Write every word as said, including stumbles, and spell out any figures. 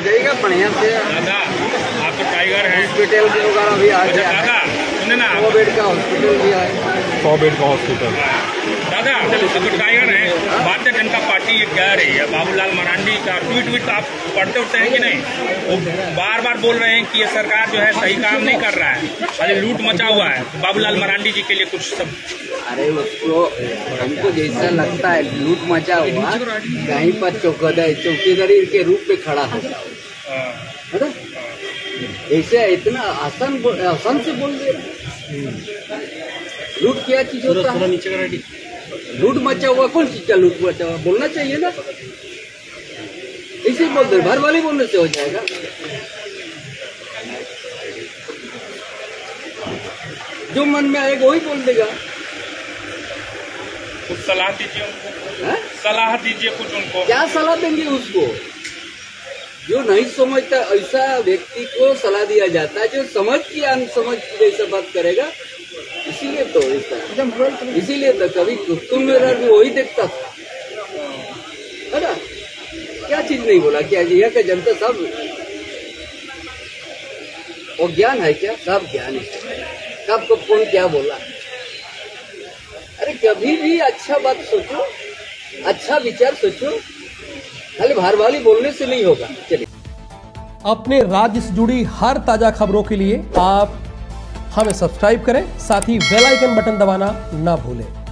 जाएगा बढ़िया से। दादा आप तो टाइगर हैं, हॉस्पिटल भी वगैरह भी आ गया। दादा सुने ना, सौ बेड का हॉस्पिटल भी है। सौ बेड का हॉस्पिटल। दादा आप तो टाइगर हैं, भारतीय जनता पार्टी ये कह रही है, बाबूलाल मरांडी का ट्वीट व्वीट आप पढ़ते उठते हैं कि नहीं? वो बार बार बोल रहे हैं कि ये सरकार जो है सही काम नहीं कर रहा है, अरे लूट मचा हुआ है। तो बाबूलाल मरांडी जी के लिए कुछ सब। अरे उसको हमको जैसा लगता है लूट मचा हुआ, कहीं पर चौकीदार चौकीदारी के रूप में खड़ा है ना, ऐसे इतना आसान आसान से बोल दे। लूट क्या चीज होता है? लूट मचा हुआ कौन चीज का लूट मचा हुआ बोलना चाहिए ना, इसी बोल दे, भर वाले बोलने से हो जाएगा। जो मन में आएगा वही बोल देगा। कुछ सलाह दीजिए उनको, है? सलाह दीजिए कुछ उनको। क्या सलाह देंगे उसको? जो नहीं समझता ऐसा व्यक्ति को सलाह दिया जाता है, जो समझ की अनसमझ की जैसा बात करेगा। इसीलिए तो इसीलिए तो कभी तुम मेरा भी वही देखता था, है ना? क्या चीज नहीं बोला? क्या यहाँ का जनता सब वो ज्ञान है क्या? सब ज्ञान है। कब को कौन क्या बोला? अरे कभी भी अच्छा बात सोचो, अच्छा विचार सोचो, खाली बाहर वाली बोलने से नहीं होगा। चलिए, अपने राज्य से जुड़ी हर ताजा खबरों के लिए आप हमें सब्सक्राइब करें, साथ ही बेल आइकन बटन दबाना ना भूलें।